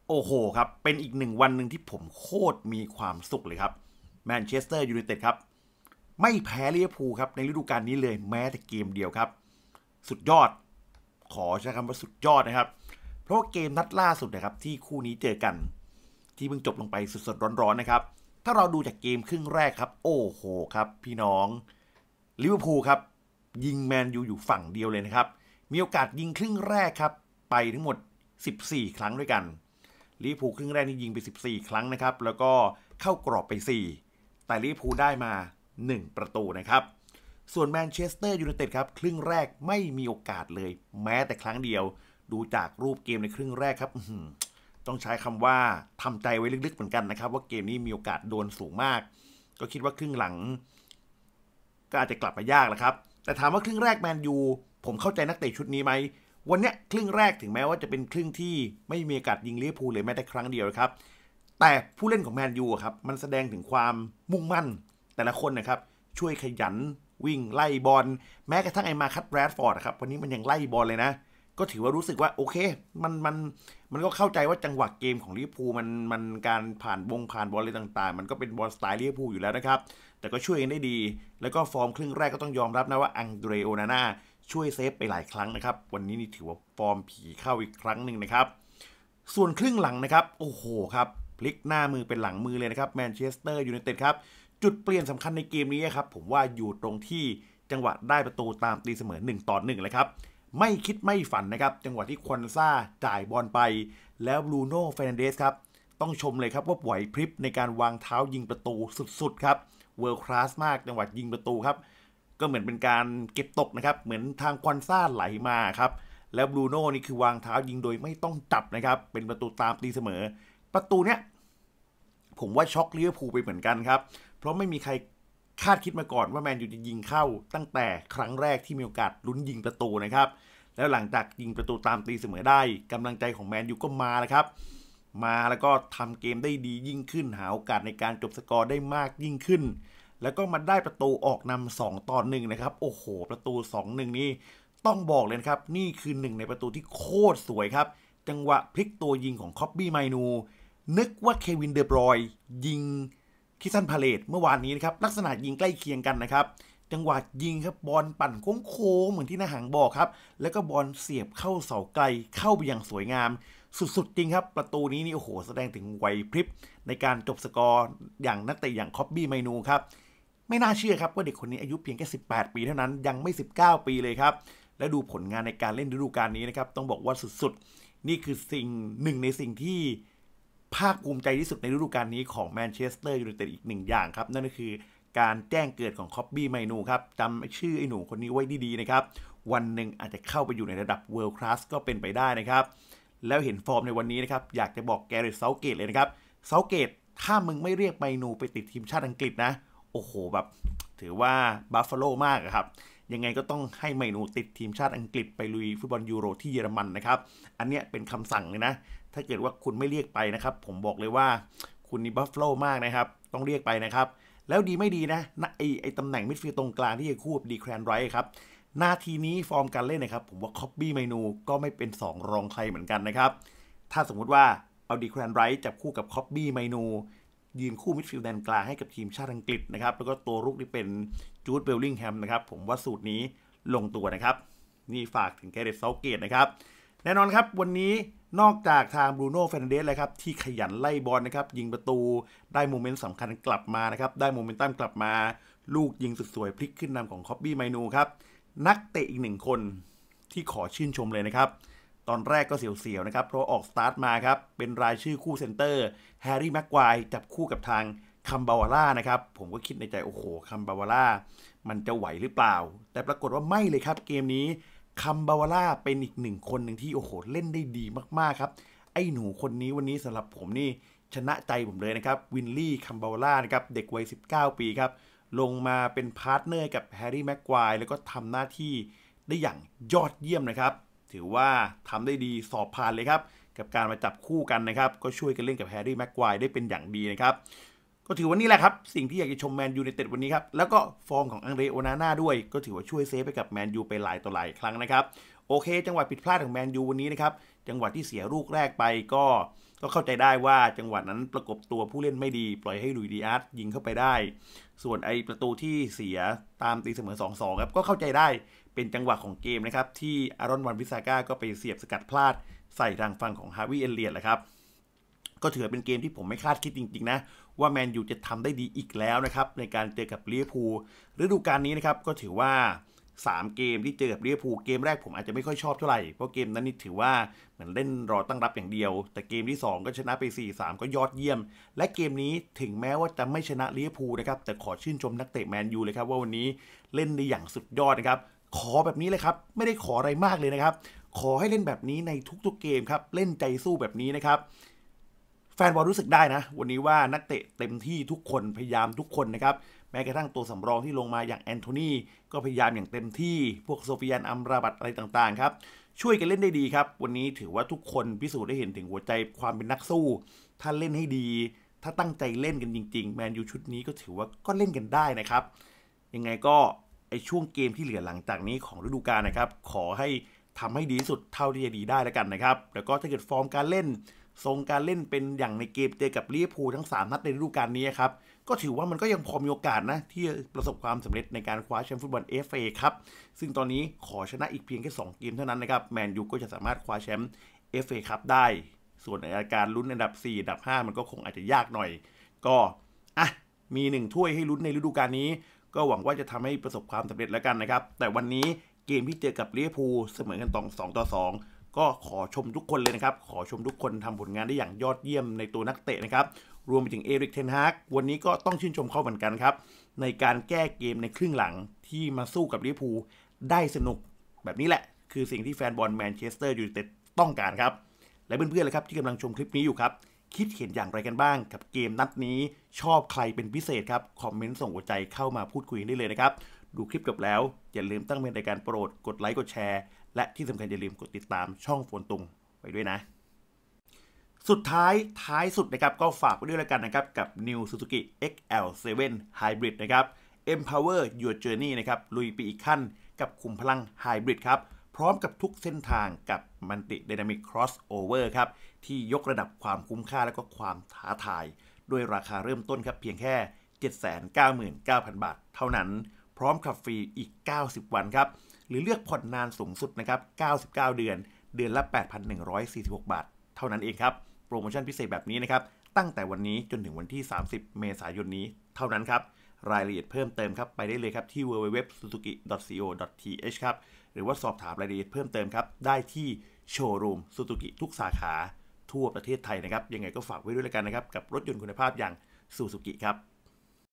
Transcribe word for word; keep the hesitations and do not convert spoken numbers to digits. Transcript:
โอ้โหครับเป็นอีกหนึ่งวันหนึ่งที่ผมโคตรมีความสุขเลยครับแมนเชสเตอร์ยูไนเต็ดครับไม่แพ้ลิเวอร์พูลครับในฤดูกาลนี้เลยแม้แต่เกมเดียวครับสุดยอดขอใช้คำว่าสุดยอดนะครับเพราะว่าเกมนัดล่าสุดนะครับที่คู่นี้เจอกันที่เพิ่งจบลงไปสดๆร้อนๆนะครับถ้าเราดูจากเกมครึ่งแรกครับโอ้โหครับพี่น้องลิเวอร์พูลครับยิงแมนยูอยู่ฝั่งเดียวเลยนะครับมีโอกาสยิงครึ่งแรกครับไปทั้งหมดสิบสี่ครั้งด้วยกันลิเวอร์พูลครึ่งแรกนี่ยิงไปสิบสี่ครั้งนะครับแล้วก็เข้ากรอบไปสี่แต่ลิเวอร์พูลได้มาหนึ่งประตูนะครับส่วนแมนเชสเตอร์ยูไนเต็ดครับครึ่งแรกไม่มีโอกาสเลยแม้แต่ครั้งเดียวดูจากรูปเกมในครึ่งแรกครับต้องใช้คำว่าทำใจไว้ลึกๆเหมือนกันนะครับว่าเกมนี้มีโอกาสโดนสูงมากก็คิดว่าครึ่งหลังก็อาจจะกลับมายากแหละครับแต่ถามว่าครึ่งแรกแมนยูผมเข้าใจนักเตะชุดนี้ไหมวันนี้ครึ่งแรกถึงแม้ว่าจะเป็นครึ่งที่ไม่มีโอกาสยิงลิเวอร์พูลเลยแม้แต่ครั้งเดียวครับแต่ผู้เล่นของแมนยูครับมันแสดงถึงความมุ่งมั่นแต่ละคนนะครับช่วยขยันวิ่งไล่บอลแม้กระทั่งไอ้มาคัตแรดฟอร์ดครับวันนี้มันยังไล่บอลเลยนะก็ถือว่ารู้สึกว่าโอเคมันมันมันก็เข้าใจว่าจังหวะเกมของลิเวอร์พูลมันมันการผ่านวงผ่านบอลอะไรต่างๆมันก็เป็นบอลสไตล์ลิเวอร์พูลอยู่แล้วนะครับแต่ก็ช่วยกันได้ดีแล้วก็ฟอร์มครึ่งแรกก็ต้องยอมรับนะว่าอังเดรโอนาน่าช่วยเซฟไปหลายครั้งนะครับวันนี้นี่ถือว่าฟอร์มผีเข้าอีกครั้งหนึ่งนะครับส่วนครึ่งหลังนะครับโอ้โหครับพลิกหน้ามือเป็นหลังมือเลยนะครับแมนเชสเตอร์ยูไนเต็ดครับจุดเปลี่ยนสำคัญในเกมนี้ครับผมว่าอยู่ตรงที่จังหวะได้ประตูตามตีเสมอหนึ่งต่อหนึ่งเลยครับไม่คิดไม่ฝันนะครับจังหวะที่ควันซ่าจ่ายบอลไปแล้วบรูโน่เฟรนันเดสครับต้องชมเลยครับว่าไหวพริบในการวางเท้ายิงประตูสุดๆครับเวิร์คลาสมากจังหวะยิงประตูครับก็เหมือนเป็นการเก็บตกนะครับเหมือนทางควันซ่าไหลมาครับแล้วบรูโน่นี่คือวางเท้ายิงโดยไม่ต้องจับนะครับเป็นประตูตามตีเสมอประตูเนี้ยผมว่าช็อกลิเวอร์พูลไปเหมือนกันครับเพราะไม่มีใครคาดคิดมาก่อนว่าแมนยูจะยิงเข้าตั้งแต่ครั้งแรกที่มีโอกาสลุ้นยิงประตูนะครับแล้วหลังจากยิงประตูตามตีเสมอได้กำลังใจของแมนยูก็มาแล้วครับมาแล้วก็ทำเกมได้ดียิ่งขึ้นหาโอกาสในการจบสกอร์ได้มากยิ่งขึ้นแล้วก็มาได้ประตูออกนำสองต่อหนึ่งนะครับโอ้โหประตูสองหนึ่งนี่ต้องบอกเลยครับนี่คือหนึ่งในประตูที่โคตรสวยครับจังหวะพลิกตัวยิงของคอบบี้ไมนูนึกว่าเควินเดบรอยยิงคิสันพาเลตเมื่อวานนี้นะครับลักษณะยิงใกล้เคียงกันนะครับจังหวะยิงครับบอลปั่นโค้งๆเหมือนที่นาหังบอกครับแล้วก็บอลเสียบเข้าเสาไกลเข้าไปอย่างสวยงามสุดๆจริงครับประตูนี้นี่โอ้โหแสดงถึงไหวพริบในการจบสกอร์อย่างนักเตะอย่างคอบบี้ไมนูครับไม่น่าเชื่อครับว่าเด็กคนนี้อายุเพียงแค่สิบแปดปีเท่านั้นยังไม่สิบเก้าปีเลยครับและดูผลงานในการเล่นฤดูกาลนี้นะครับต้องบอกว่าสุดๆนี่คือสิ่งหนึ่งในสิ่งที่ภาคภูมิใจที่สุดในฤดูกาลนี้ของแมนเชสเตอร์ยูไนเต็ดอีกหนึ่งอย่างครับนั่นก็คือการแจ้งเกิดของคอบบี้ไมนูครับจำชื่อไอ้หนูคนนี้ไว้ดีๆนะครับวันหนึ่งอาจจะเข้าไปอยู่ในระดับเวิลด์คลาสก็เป็นไปได้นะครับแล้วเห็นฟอร์มในวันนี้นะครับอยากจะบอกแกเรตเซาเกตเลยนะครับเซาเกตถ้ามึงไม่เรียกไมนูไปติดทีมชาติอังกฤษนะโอ้โหแบบถือว่าบัฟฟาโลมากครับยังไงก็ต้องให้ไมนูติดทีมชาติอังกฤษไปลุยฟุตบอลยูโรที่เยอรมันนะครับอันเนี้ยเป็นคำสั่งเลยนะถ้าเกิดว่าคุณไม่เรียกไปนะครับผมบอกเลยว่าคุณนี่บัฟฟาโลมากนะครับต้องเรียกไปนะครับแล้วดีไม่ดีนะไอไอตำแหน่งมิดฟิลด์ตรงกลางที่จะคู่ดีแครนไรท์ครับนาทีนี้ฟอร์มการเล่นนะครับผมว่าคอบบี้ไมนูก็ไม่เป็นสองรองใครเหมือนกันนะครับถ้าสมมุติว่าเอาดีแครนไรท์จับคู่กับคอบบี้ไมนูยืนคู่มิดฟิลด์แดนกลางให้กับทีมชาติอังกฤษนะครับแล้วก็ตัวรุกที่เป็นจูดเบลลิงแฮมนะครับผมว่าสูตรนี้ลงตัวนะครับนี่ฝากถึงแกเรตเซาเกตนะครับแน่นอนครับวันนี้นอกจากทางบรูโน่เฟรนันเดสเลยครับที่ขยันไล่บอลนะครับยิงประตูได้โมเมนต์สำคัญกลับมานะครับได้โมเมนตัมกลับมาลูกยิงสุดสวยพลิกขึ้นนำของคอบบี้ไมนูครับนักเตะอีกหนึ่งคนที่ขอชื่นชมเลยนะครับตอนแรกก็เสียวๆนะครับเพราะออกสตาร์ทมาครับเป็นรายชื่อคู่เซนเตอร์แฮร์รี่แม็กควายจับคู่กับทางคัมบาวาร่านะครับผมก็คิดในใจโอ้โหคัมบาวาร่ามันจะไหวหรือเปล่าแต่ปรากฏว่าไม่เลยครับเกมนี้คัมบาวาร่าเป็นอีกหนึ่งคนหนึ่งที่โอ้โหเล่นได้ดีมากๆครับไอ้หนูคนนี้วันนี้สำหรับผมนี่ชนะใจผมเลยนะครับวินลี่คัมบาวาร่านะครับเด็กวัยสิบเก้าปีครับลงมาเป็นพาร์ทเนอร์กับแฮร์รี่แม็กควายแล้วก็ทำหน้าที่ได้อย่างยอดเยี่ยมนะครับถือว่าทำได้ดีสอบผ่านเลยครับกับการมาจับคู่กันนะครับก็ช่วยกันเล่นกับแฮร์รี่แม็กควายได้เป็นอย่างดีนะครับก็ถือว่านี่แหละครับสิ่งที่อยากจะชมแมนยูไนเต็ดวันนี้ครับแล้วก็ฟอร์มของอังเดรโอนาน่าด้วยก็ถือว่าช่วยเซฟไปกับแมนยูไปหลายต่อหลายครั้งนะครับโอเคจังหวะผิดพลาดของแมนยูวันนี้นะครับจังหวะที่เสียลูกแรกไปก็ก็เข้าใจได้ว่าจังหวะนั้นประกบตัวผู้เล่นไม่ดีปล่อยให้ลุยดิอาร์ตยิงเข้าไปได้ส่วนไอประตูที่เสียตามตีเสมอ สองสอง ครับก็เข้าใจได้เป็นจังหวะของเกมนะครับที่อารอนวันบิซาก้าก็ไปเสียบสกัดพลาดใส่ทางฝั่งของฮาวิเอเลียตแหละครับก็ถือเป็นเกมที่ผมไม่คาดคิดจริงๆนะว่าแมนยูจะทำได้ดีอีกแล้วนะครับในการเจอกับลิเวอร์พูลฤดูกาลนี้นะครับก็ถือว่าสามเกมที่เจอกับลิเวอร์พูลเกมแรกผมอาจจะไม่ค่อยชอบเท่าไหร่เพราะเกมนั้นนี่ถือว่าเหมือนเล่นรอตั้งรับอย่างเดียวแต่เกมที่สองก็ชนะไป สี่สาม ก็ยอดเยี่ยมและเกมนี้ถึงแม้ว่าจะไม่ชนะลิเวอร์พูลนะครับแต่ขอชื่นชมนักเตะแมนยูเลยครับว่าวันนี้เล่นได้อย่างสุดยอดนะครับขอแบบนี้เลยครับไม่ได้ขออะไรมากเลยนะครับขอให้เล่นแบบนี้ในทุกๆเกมครับเล่นใจสู้แบบนี้นะครับแฟนบอลรู้สึกได้นะวันนี้ว่านักเตะเต็มที่ทุกคนพยายามทุกคนนะครับแม้กระทั่งตัวสำรองที่ลงมาอย่างแอนโทนีก็พยายามอย่างเต็มที่พวกโซฟิยันอัมราบัตอะไรต่างๆครับช่วยกันเล่นได้ดีครับวันนี้ถือว่าทุกคนพิสูจน์ได้เห็นถึงหัวใจความเป็นนักสู้ถ้าเล่นให้ดีถ้าตั้งใจเล่นกันจริงๆแมนยูชุดนี้ก็ถือว่าก็เล่นกันได้นะครับยังไงก็ไอช่วงเกมที่เหลือหลังจากนี้ของฤดูกาลนะครับขอให้ทำให้ดีที่สุดเท่าที่จะดีได้แล้วกันนะครับแล้วก็ถ้าเกิดฟอร์มการเล่นทรงการเล่นเป็นอย่างในเกมเจอกับลิเวอร์พูลทั้งสามนัดในฤดูกาลนี้ครับก็ถือว่ามันก็ยังพอมีโอกาสนะที่จะประสบความสำเร็จในการคว้าแชมป์ฟุตบอล เอฟ เอ ครับซึ่งตอนนี้ขอชนะอีกเพียงแค่สองเกมเท่านั้นนะครับแมนยูก็จะสามารถคว้าแชมป์ เอฟ เอ ครับได้ส่วนในการลุ้นอันดับสี่อันดับห้ามันก็คงอาจจะยากหน่อยก็อ่ะมีหนึ่งถ้วยให้ลุ้นในฤดูกาลนี้ก็หวังว่าจะทำให้ประสบความสำเร็จแล้วกันนะครับแต่วันนี้เกมที่เจอกับลิเวอร์พูลเสมอกันตองสองต่อสองก็ขอชมทุกคนเลยนะครับขอชมทุกคนทำผลงานได้อย่างยอดเยี่ยมในตัวนักเตะนะครับรวมไปถึงเอริกเทนฮากวันนี้ก็ต้องชื่นชมเขาเหมือนกันครับในการแก้เกมในครึ่งหลังที่มาสู้กับลิเวอร์พูลได้สนุกแบบนี้แหละคือสิ่งที่แฟนบอลแมนเชสเตอร์ยูไนเต็ดต้องการครับและเพื่อนๆเลยครับที่กำลังชมคลิปนี้อยู่ครับคิดเห็นอย่างไรกันบ้างกับเกมนัดนี้ชอบใครเป็นพิเศษครับคอมเมนต์ส่งหัวใจเข้ามาพูดคุยได้เลยนะครับดูคลิปจบแล้วอย่าลืมตั้งเป็นรายการโปรดกดไลค์กดแชร์และที่สำคัญอย่าลืมกดติดตามช่องโฟนตุงไปด้วยนะสุดท้ายท้ายสุดนะครับก็ฝากไว้ด้วยแล้วกันนะครับกับ New Suzuki เอ็กซ์ แอล เซเว่น Hybrid นะครับ Empower Your Journey นะครับลุยไปอีกขั้นกับขุมพลัง Hybrid ครับพร้อมกับทุกเส้นทางกับ Multi Dynamic Crossover ครับที่ยกระดับความคุ้มค่าและก็ความท้าทายด้วยราคาเริ่มต้นครับเพียงแค่ เจ็ดแสนเก้าหมื่นเก้าพัน บาทเท่านั้นพร้อมขับฟรีอีกเก้าสิบวันครับหรือเลือกผ่อนนานสูงสุดนะครับเก้าสิบเก้าเดือนเดือนละ แปดพันหนึ่งร้อยสี่สิบหก บาทเท่านั้นเองครับโปรโมชั่นพิเศษแบบนี้นะครับตั้งแต่วันนี้จนถึงวันที่สามสิบเมษายนนี้เท่านั้นครับรายละเอียดเพิ่มเติมครับไปได้เลยครับที่ ดับเบิลยู ดับเบิลยู ดับเบิลยู ดอท ซูซูกิ ดอท ซี โอ ดอท ที เอช ครับหรือว่าสอบถามรายละเอียดเพิ่มเติมครับได้ที่โชว์รูมซูซูกิทุกสาขาทั่วประเทศไทยนะครับยังไงก็ฝากไว้ด้วยแล้วกันนะครับกับรถยนต์คุณภาพอย่างซูซูกิครับ